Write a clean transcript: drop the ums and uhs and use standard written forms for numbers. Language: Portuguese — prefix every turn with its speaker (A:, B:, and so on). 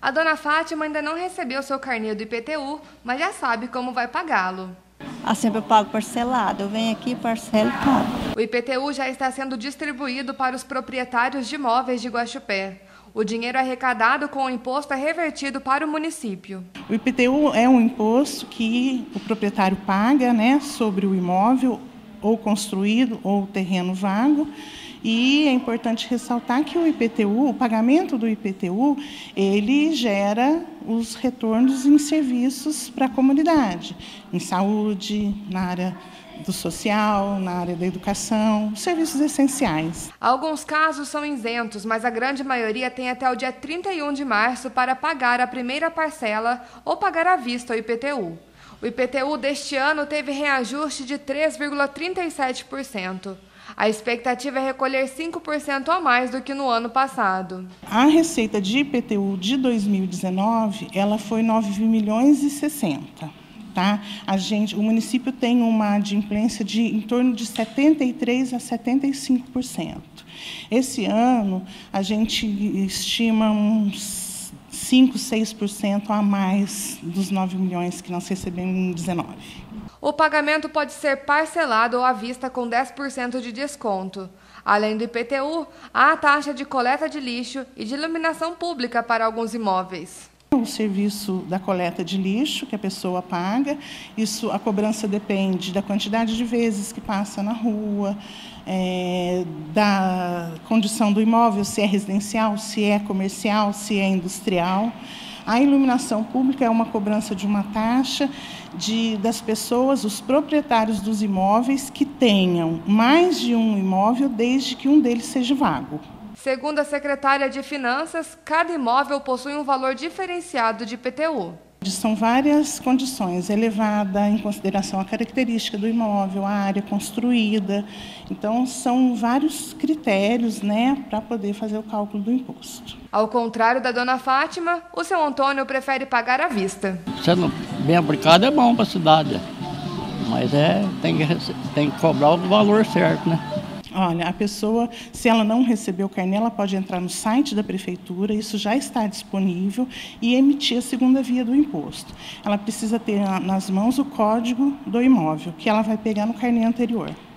A: A dona Fátima ainda não recebeu seu carnê do IPTU, mas já sabe como vai pagá-lo.
B: Sempre eu pago parcelado, eu venho aqui, parcelo e pago.
A: O IPTU já está sendo distribuído para os proprietários de imóveis de Guaxupé. O dinheiro arrecadado com o imposto é revertido para o município.
C: O IPTU é um imposto que o proprietário paga, né, sobre o imóvel ou construído ou terreno vago. E é importante ressaltar que o IPTU, o pagamento do IPTU, ele gera os retornos em serviços para a comunidade, em saúde, na área do social, na área da educação, serviços essenciais.
A: Alguns casos são isentos, mas a grande maioria tem até o dia 31 de março para pagar a primeira parcela ou pagar à vista o IPTU. O IPTU deste ano teve reajuste de 3,37%. A expectativa é recolher 5% a mais do que no ano passado.
C: A receita de IPTU de 2019, ela foi 9,60 milhões. Tá? O município tem uma adimplência de em torno de 73% a 75%. Esse ano, a gente estima uns 5%, 6% a mais dos 9 milhões que nós recebemos em 2019.
A: O pagamento pode ser parcelado ou à vista com 10% de desconto. Além do IPTU, há a taxa de coleta de lixo e de iluminação pública para alguns imóveis.
C: O serviço da coleta de lixo que a pessoa paga, a cobrança depende da quantidade de vezes que passa na rua, da condição do imóvel, se é residencial, se é comercial, se é industrial. A iluminação pública é uma cobrança de uma taxa das pessoas, os proprietários dos imóveis que tenham mais de um imóvel, desde que um deles seja vago.
A: Segundo a secretária de Finanças, cada imóvel possui um valor diferenciado de IPTU.
C: São várias condições, é levada em consideração a característica do imóvel, a área construída. Então, são vários critérios, né, para poder fazer o cálculo do imposto.
A: Ao contrário da dona Fátima, o seu Antônio prefere pagar à vista.
D: Sendo bem aplicado é bom para a cidade, mas tem que cobrar o valor certo, né?
C: Olha, a pessoa, se ela não recebeu o carnê, ela pode entrar no site da prefeitura, isso já está disponível, e emitir a segunda via do imposto. Ela precisa ter nas mãos o código do imóvel, que ela vai pegar no carnê anterior.